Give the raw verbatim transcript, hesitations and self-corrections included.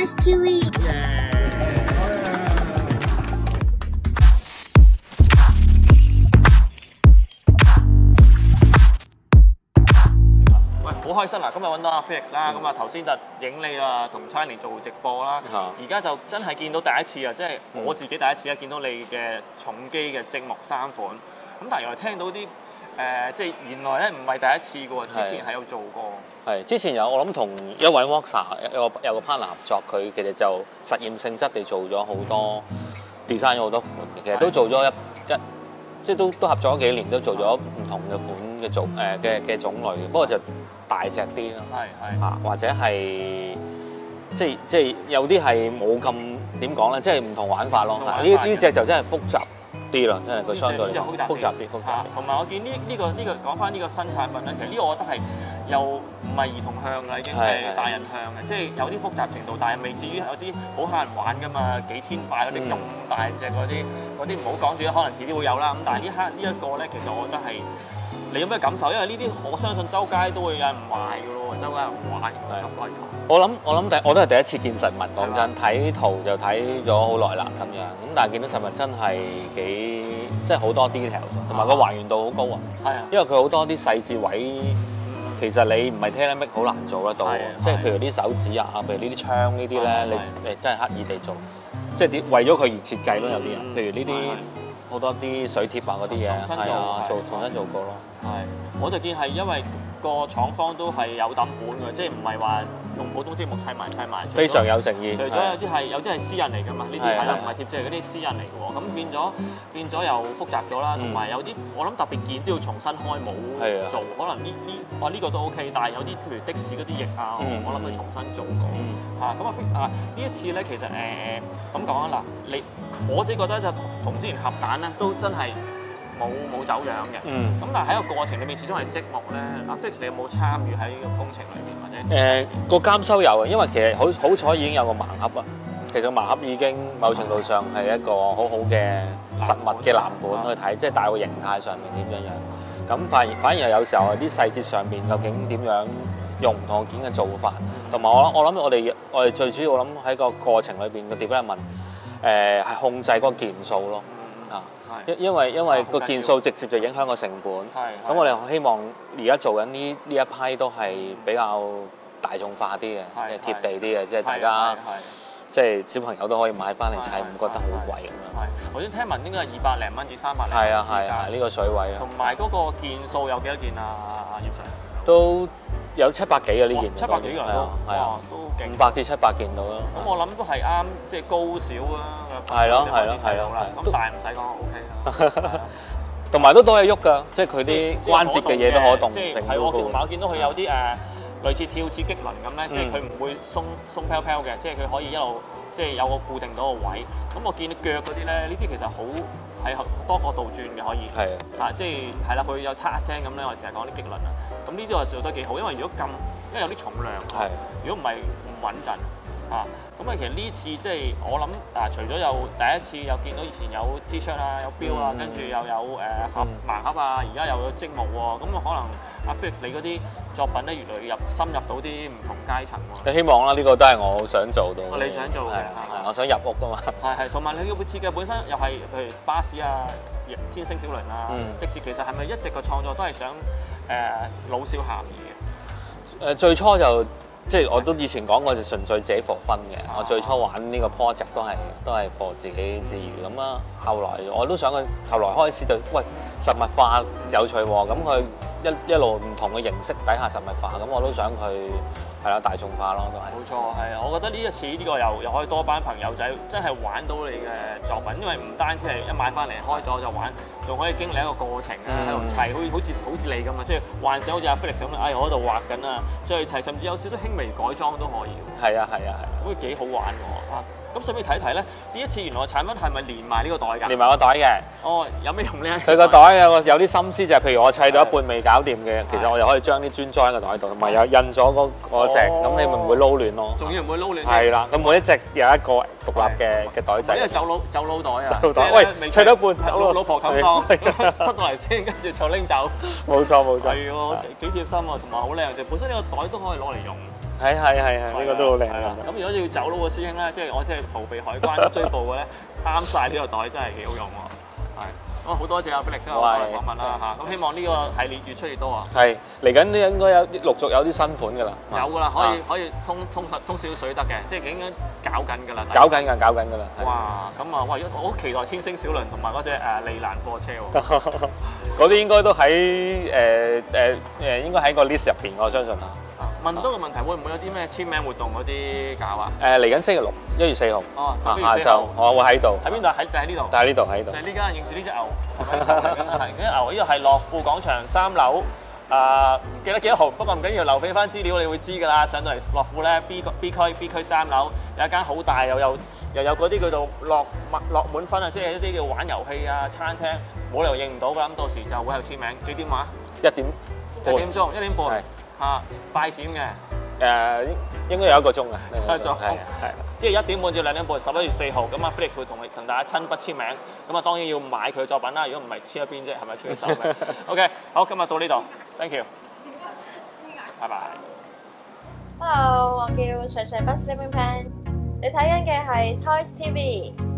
Nice T V。 好開心啦！今日揾到阿 Felix 啦，咁啊頭先就影你啊同 Chinny 做直播啦，而家就真係見到第一次啊！即係我自己第一次咧見到你嘅重機嘅積木三款，咁但係原來聽到啲誒、呃、即係原來咧唔係第一次嘅喎，之前係有做過。係之前有我諗同一位 Workser 有個有個 partner 合作，佢其實就實驗性質地做咗好多 design 咗好多款嘅，其實都做咗一一即係都都合作咗幾年，都做咗唔同嘅款嘅種誒嘅嘅種類嘅，不過就大隻啲咯，係係嚇，或者係即係即係有啲係冇咁點講咧，即係唔同玩法咯。呢呢隻就真係複雜啲啦，真係佢相對嚟講複雜啲，複雜。 同埋我見呢呢個呢個講翻呢個新產品咧，其實呢個我覺得係又唔係兒童向啦，已經係大人向嘅，即係有啲複雜程度，但係未至於有啲好嚇人玩噶嘛，幾千塊嗰啲咁大隻嗰啲嗰啲唔好講住啦，可能遲啲會有啦。咁但係呢刻呢一個咧，其實我覺得係。你有咩感受？因為呢啲我相信周街都會有人買嘅咯，周街有人玩嘅感覺。 我諗我諗第我都係第一次見實物，講真，睇圖就睇咗好耐啦咁樣。咁但係見到實物真係幾即係好多 detail， 同埋個還原度好高啊。係啊，因為佢好多啲細節位，其實你唔係 tailor make 好難做得到。即係譬如啲手指啊，譬如呢啲槍呢啲咧，你你真係刻意地做，即係啲為咗佢而設計咯。有啲人，譬如呢啲。好多啲水貼啊嗰啲嘢，係啊，做重新做過咯。 係，我就見係因為個廠方都係有抌本嘅，即係唔係話用普通積木砌埋砌埋。 非常有誠意。 除咗有啲係有啲係私人嚟㗎嘛，呢啲係啦，唔係貼紙係嗰啲私人嚟嘅喎，咁變咗變咗又複雜咗啦，同埋有啲我諗特別件都要重新開模做，可能呢呢哇呢個都 OK， 但係有啲譬如的士嗰啲翼啊，我諗佢重新做過嚇。咁啊啊呢一次咧，其實誒咁講啊嗱，你。我自己覺得就同之前合蛋咧都真係冇冇走樣嘅。嗯。咁但係喺個過程裏面，始終係積木咧。阿 Felix 你有冇參與喺呢個工程裏面或者？ 誒個監修有啊，因為其實好好彩已經有個盲盒啊。其實盲盒已經某程度上係一個好好嘅實物嘅藍本去睇，即係大個形態上面點樣樣。咁反而反而係有時候啲細節上面究竟點樣用唔同件嘅做法，同埋我我諗我哋我哋最主要諗喺個過程裏邊嘅 development。誒係控制嗰個件數咯，啊，因因為因為個件數直接就影響個成本，咁我哋希望而家做緊呢呢一批都係比較大眾化啲嘅，即係貼地啲嘅，即係大家即係小朋友都可以買翻嚟砌，唔覺得好貴咁樣。 係，我先聽聞應該係二百零蚊至三百零。 係啊係啊，呢個水位啊。 同埋嗰個件數有幾多件啊？阿葉 Sir 都有七百幾啊呢件， 七百幾個人都，哇，都勁， 五百至七百件到咯。 咁我諗都係啱，即係高少啊。 係咯係咯係咯， 咁大唔使講 OK 啦。 同埋都多嘢喐㗎，即係佢啲關節嘅嘢都可動。 即係係我見同埋我見到佢有啲誒類似跳似棘輪咁咧，即係佢唔會鬆鬆飄飄嘅，即係佢可以一路即係有個固定到個位。咁我見到腳嗰啲咧，呢啲其實好。係多角度轉嘅可以，係啊，即係係啦，佢有嗒聲咁咧，我成日講啲棘輪啊，咁呢啲我做得幾好，因為如果咁，因為有啲重量，係，如果唔係唔穩陣啊，咁啊其實呢次即係我諗啊，除咗有第一次有見到以前有 T-shirt 啊，有錶啊，跟住又有誒盒盲盒啊，而家又有積木喎，咁啊可能阿 Felix 你嗰啲作品咧越嚟越入深入到啲唔同階層喎。 希望啦，呢個都係我好想做到。 你想做嘅， 我想入屋㗎嘛。 係係，同埋你嘅設計本身又係譬如巴士啊、天星小輪啊、的士，其實係咪一直個創作都係想誒老少咸宜嘅？ 誒最初就即係我都以前講過，就純粹自己 for fun 嘅。我最初玩呢個 project 都係都係 for 自己自娛咁啦。後來我都想佢，後來開始就喂實物化有趣喎。咁佢一一路唔同嘅形式底下實物化，咁我都想佢係啦大眾化咯，都係。冇錯，係啊！我覺得呢一次呢個又又可以多班朋友仔真係玩到你嘅作品，因為唔單止係一買翻嚟開咗就玩，仲可以經歷一個過程啊，喺度砌，好似好似好似你咁啊，即係幻想好似阿 Felix 咁啊，哎我喺度畫緊啊，再砌甚至有少少輕微改裝都可以。 係啊係啊係。 好似幾好玩喎啊！咁順便睇睇咧，呢一次原來產品係咪連埋呢個袋㗎？ 連埋個袋嘅。 哦，有咩用咧？ 佢個袋有個有啲心思，就係譬如我砌到一半未搞掂嘅，其實我又可以將啲磚裝喺個袋度，同埋有印咗嗰嗰隻，咁你咪唔會撈亂咯。 仲要唔會撈亂？ 係啦，咁每一隻有一個獨立嘅嘅袋仔。 呢個走佬走佬袋啊！ 走佬袋，喂，砌到一半走佬， 老婆冚當，塞到嚟先，跟住就拎走。 冇錯冇錯。 係喎，幾貼心啊，同埋好靚嘅，本身呢個袋都可以攞嚟用。 係係係係，呢個都好靚啊！ 咁如果要走佬嘅師兄咧，即係我即係逃避海關追捕嘅咧，啱晒呢個袋真係幾好用喎。係，咁好多謝阿 Felix 先我訪問啦嚇。咁希望呢個系列越出越多啊。係， 嚟緊都應該有陸續有啲新款㗎啦。 有㗎啦，可以可以通通通少少水得嘅，即係應該搞緊㗎啦。 搞緊㗎，搞緊㗎啦。 哇！咁啊，哇！我好期待天星小輪同埋嗰隻誒利蘭貨車喎。 嗰啲應該都喺誒誒誒，應該喺個 list 入邊，我相信嚇。 問多個問題，會唔會有啲咩簽名活動嗰啲搞啊？ 誒嚟緊星期六，一月四號。 哦， 下晝我會喺度。 喺邊度？喺就喺呢度。 就喺呢度，喺呢度。 就係呢間認住呢隻牛。係，呢隻牛呢度係樂富廣場三樓。誒唔記得幾多號，不過唔緊要，留俾翻資料，你會知㗎啦。上到嚟樂富咧 B 區 B 區 B 區三樓有一間好大，又有又有嗰啲叫做樂樂滿分啊，即係一啲叫玩遊戲啊餐廳，冇理由認唔到㗎。咁到時就會有簽名。幾點話？ 一點。 一點鐘，一點半。係。嚇，快閃嘅。 誒，應該有一個鐘嘅。 一個鐘。係係。即係一點半至兩點半，十一月四號。咁啊 Felix 會同同大家親筆簽名。咁啊當然要買佢嘅作品啦。如果唔係黐一邊啫，係咪黐一手嘅 ？OK， 好，今日到呢度 ，thank you，拜拜。 Hello，我叫水水不 Sleeping Pen，你睇緊嘅係 Toys T V。